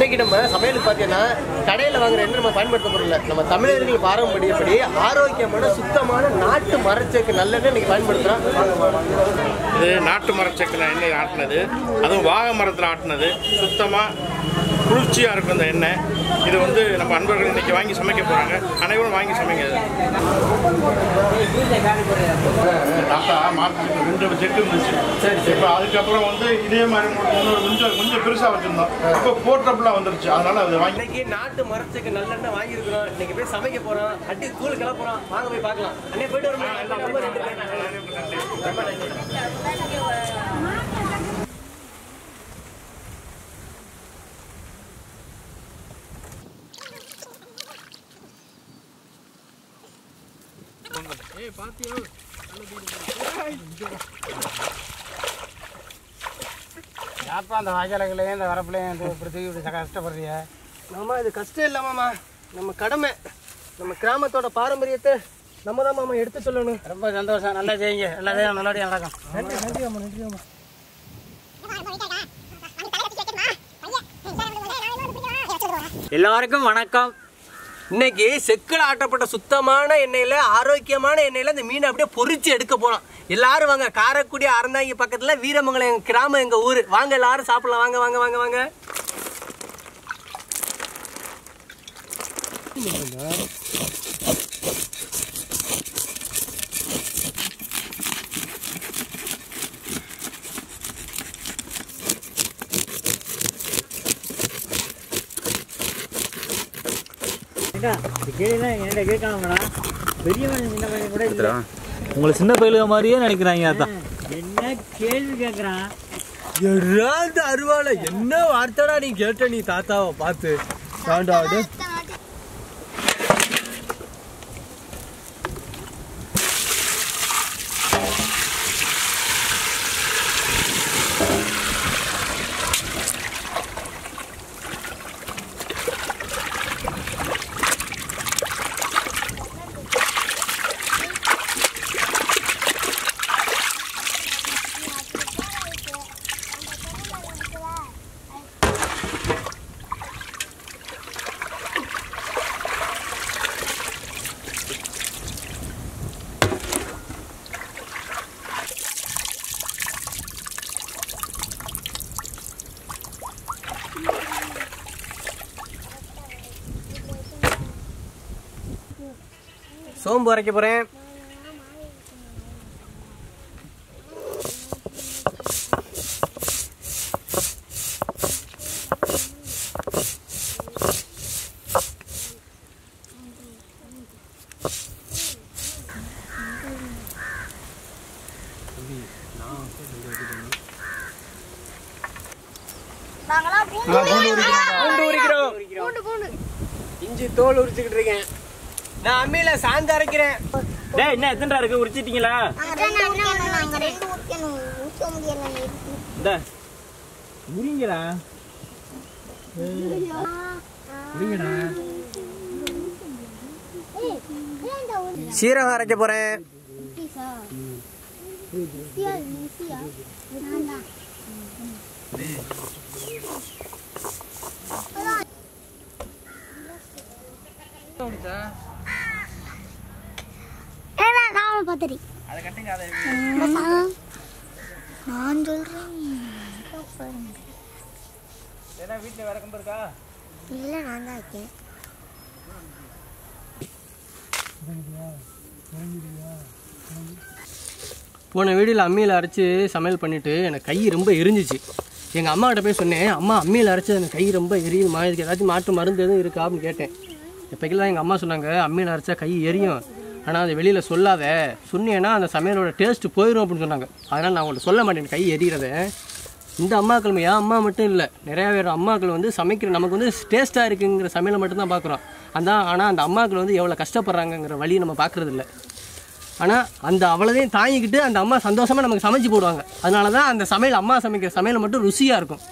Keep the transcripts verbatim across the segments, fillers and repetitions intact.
இன்னைக்கு நம்ம சமையலுக்கு பார்த்தீங்கன்னா கடையில் வாங்குற எண்ணெய் நம்ம பயன்படுத்த போறதில்ல. நம்ம தமிழர்கள் பாரம்பரியப்படி ஆரோக்கியமான சுத்தமான நாட்டு மரச்செக்கு நல்லெண்ணெய் இன்னைக்கு பயன்படுத்துகிறோம். இது நாட்டு மரச்செக்கில் எண்ணெய் ஆட்டினது, அதுவும் வாகை மரத்தில் ஆட்டினது, சுத்தமாக குளிர்ச்சியாக இருக்கும் இந்த எண்ணெய். இது வந்து நம்ம அன்பர்கள் இன்னைக்கு வாங்கி சமைக்க போகிறாங்க. அனைவரும் வாங்கி சமைங்க. தாத்தா மார்க்கெட் ரெண்டு செக்கு இருந்துச்சு. சரி சரி. இப்போ அதுக்கப்புறம் வந்து இதே மாதிரி இன்னொரு கொஞ்சம் கொஞ்சம் பெருசாக வச்சுருந்தோம். இப்போ போர்ட்டபுளாக வந்துருச்சு. அதனால அதை வாங்கி இன்னைக்கு நாட்டு மரச்செக்கு நல்லெண்ணெய் வாங்கியிருக்கிறோம். இன்னைக்கு போய் சமைக்க போகிறோம். அட்டி தூள் கிளப்புறோம். வாங்க போய் பார்க்கலாம். அண்ணே போயிட்டு வரோம். ஏய் பாத்தியோ யாப்பா அந்த வாய்க்காலங்களையும் இந்த வரப்புலையும் இப்படி தூக்கி இப்படி கஷ்டப்படுறிய? மாமா இது கஷ்டம் இல்லை மாமா, நம்ம கடமை, நம்ம கிராமத்தோட பாரம்பரியத்தை நம்ம தான் மாமா எடுத்து சொல்லணும். ரொம்ப சந்தோஷம். நல்லா செய்யுங்க. நல்லா செய்ய நல்லபடியாக நடக்கும். நன்றி நன்றி மாமா, நன்றி மாமா. எல்லாருக்கும் வணக்கம். இன்னைக்கு செக்கில் ஆட்டப்பட்ட சுத்தமான எண்ணெயில் ஆரோக்கியமான எண்ணெயில் இந்த மீனை அப்படியே பொரிச்சு எடுக்க போறோம். எல்லாரும் வாங்க. காரைக்குடி அறந்தாங்கி பக்கத்துல வீரமங்கலம் எங்க கிராமம், எங்க ஊரு. வாங்க எல்லாரும் சாப்பிடலாம். வாங்க வாங்க வாங்க வாங்க. உங்களை சின்ன பயிலுக மாதிரியே நினைக்கிறாங்க. அதான் என்ன கேள்வி கேட்குறான். அருவால என்ன வார்த்தைடா நீ கேட்ட? நீ தாத்தாவை பார்த்து தாண்டாடு. சோம்பு அரைக்க போறேன். இஞ்சி தோல் உரிச்சுக்கிட்டு இருக்கேன். நான் அம்மியில சாந்து அரைக்கிறேன். டேய் என்ன எத்தனை இருக்கு? உரிச்சிட்டீங்களா? உரிங்கடா உரிங்கடா. சீரகம் அரைக்க போறேன். வீட்டுல வேற கம்பு இருக்கா? இல்ல, நான் தான் இருக்கேன். போன வீடியோவில் அம்மியில் அரைச்சி சமையல் பண்ணிவிட்டு எனக்கு கை ரொம்ப எரிஞ்சிச்சு. எங்கள் அம்மாக்கிட்ட போய் சொன்னேன், அம்மா அம்மியில் அரைச்சி எனக்கு கை ரொம்ப எரியுமா, இதுக்கு ஏதாச்சும் மாற்று மருந்து எதுவும் இருக்கா அப்படின்னு கேட்டேன். இப்போக்கெல்லாம் எங்கள் அம்மா சொன்னாங்க, அம்மியில் அரைச்சா கை எரியும், ஆனால் அதை வெளியில் சொல்லாத, சொன்னேன்னா அந்த சமையலோட டேஸ்ட்டு போயிடும் அப்படின்னு சொன்னாங்க. அதனால் நான் உங்கள்கிட்ட சொல்ல மாட்டேன் கை எரியறத. இந்த அம்மாக்கள் என் அம்மா மட்டும் இல்லை, நிறையா பேர் அம்மாக்கள் வந்து சமைக்கிற நமக்கு வந்து டேஸ்ட்டாக இருக்குங்கிற சமையலை மட்டும்தான் பார்க்குறோம். அதான் ஆனால் அந்த அம்மாக்கள் வந்து எவ்வளோ கஷ்டப்படுறாங்கங்கிற வழியை நம்ம பார்க்குறதில்ல. ஆனால் அந்த அவ்வளோதையும் தாங்கிக்கிட்டு அந்த அம்மா சந்தோஷமாக நமக்கு சமைச்சு போடுவாங்க. அதனால தான் அந்த சமையல் அம்மா சமைக்கிற சமையல் மட்டும் ருசியாக இருக்கும்.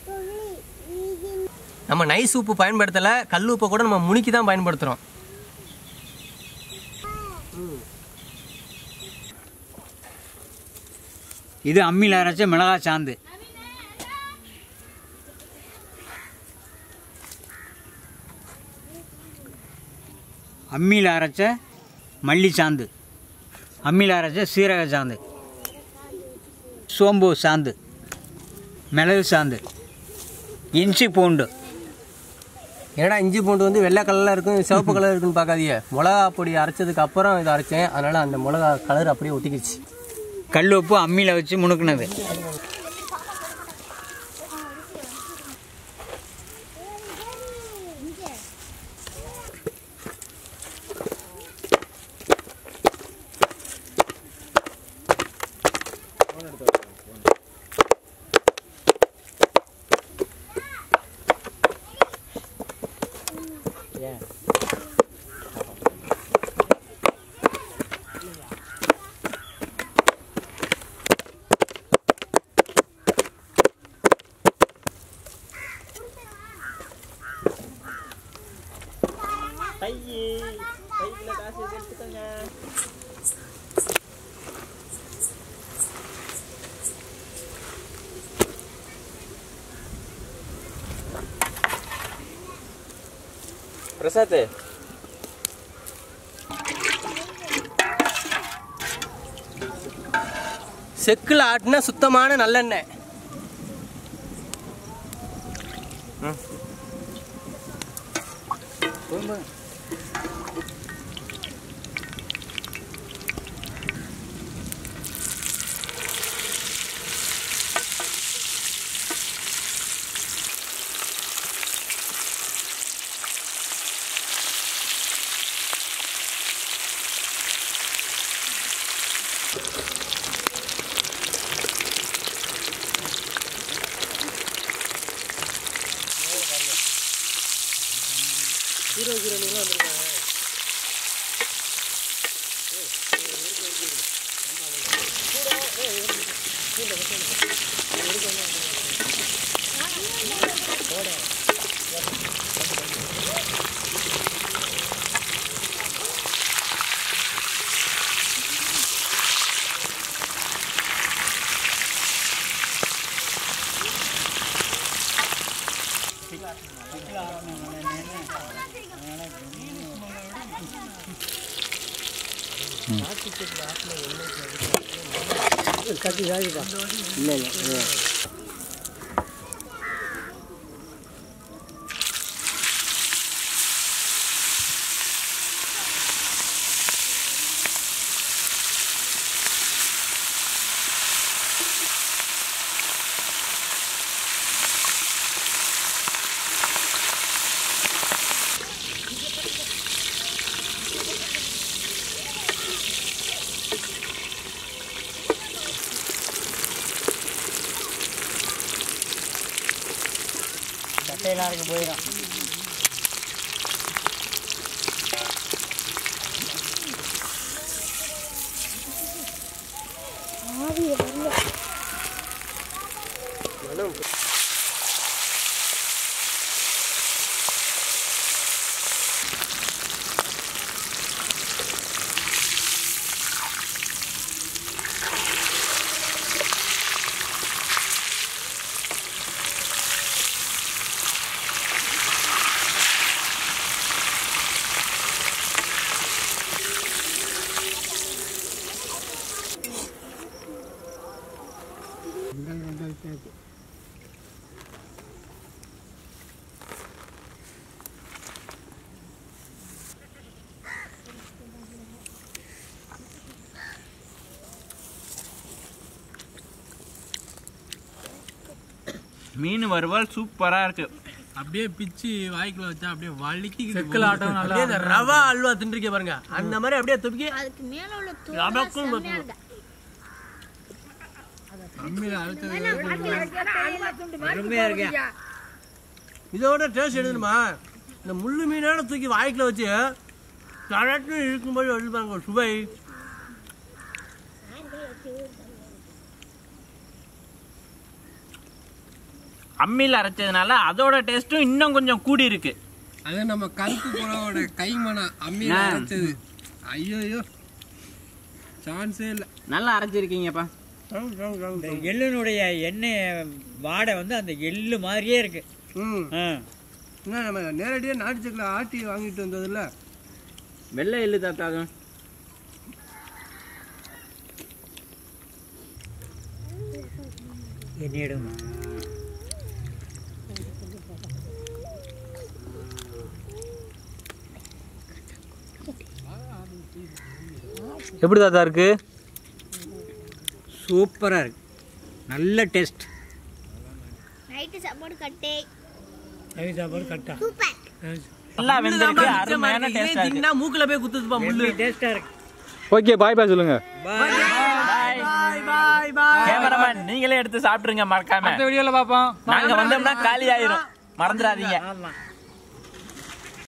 நம்ம நைஸ் உப்பு பயன்படுத்தலை, கல் உப்பை கூட நம்ம முனிக்கி தான் பயன்படுத்துகிறோம். இது அம்மியில் அரைச்ச மிளகாய் சாந்து. அம்மியில் அரைச்ச மல்லி சாந்து, அம்மியில் அரைச்ச சீரக சாந்து, சோம்பு சாந்து, மிளகு சாந்து, இஞ்சி பூண்டு. ஏன்னா இஞ்சி பூண்டு வந்து வெள்ளை கலரில் இருக்கும், சிவப்பு கலர் இருக்குன்னு பார்க்காதீங்க. மிளகா பொடி அரைச்சதுக்கு அப்புறம் இதை அரைச்சேன், அதனால் அந்த மிளகா கலர் அப்படியே ஒட்டிக்கிச்சு. கல் உப்பு அம்மியில் வச்சு முணுக்குனது. பிரசாத், செக்கில் ஆட்டினா சுத்தமான நல்லெண்ணெய். இல்லை இல்லை எல்லாருக்கும் போயிடும். மீன் வறுவல் சூப்பரா இருக்கு. அப்படியே பிச்சு வாய்க்குள்ள வச்சா அப்படியே வலிக்கு செக்கில் ஆட்டம் நல்லா. இந்த ரவா அல்வா தின்றுக்கே பாருங்க, அந்த மாதிரி அப்படியே துப்பி அதுக்கு மேல உள்ள அருமையா இருக்கேன். இதோட டேஸ்ட் எடுக்கணுமா, இந்த முள்ளு மீனோட தூக்கி வாய்க்குள்ள வச்சு தடட்டு இருக்கும்போது வச்சுப்பாங்க சுவை. அம்மியில் அரைச்சதுனால அதோட டேஸ்ட்டும் இன்னும் கொஞ்சம் கூடி இருக்கு. அது நம்ம கருப்பு புறாவோட கைமணம் அம்மியில் அரைச்சது. ஐயோ சான்ஸே இல்லை. நல்லா அரைச்சிருக்கீங்கப்பா. எள்ளுனுடைய எண்ணெய் வாடை வந்து அந்த எள்ளு மாதிரியே இருக்கு. ம் என்ன நம்ம நேரடியாக நாட்டு சக்கரை ஆட்டி வாங்கிட்டு வந்ததில்ல, வெள்ளை எள்ளு தாத்தா. என்னிடம் எப்படி தாத்தா இருக்கு? சூப்பராக இருக்கு, நல்ல டேஸ்ட். நைட்டு சாப்பாடு கட்டே. நைட்டு சாப்பாடு கட்டா நல்லா வெந்திருக்கு, அருமையான டேஸ்டா இருக்கு. மூக்குல போய் குத்துதுப்பா முள்ளு. டேஸ்டா இருக்கு. ஓகே, பாய் பாய் சொல்லுங்க. பாய் பாய் பாய் பாய். கேமராமேன் நீங்களே எடுத்து சாப்பிட்டுருங்க மறக்காம. அடுத்த வீடியோல பாப்போம். நாங்க வந்தோம்னா காலி ஆயிரும், மறந்துடாதீங்க.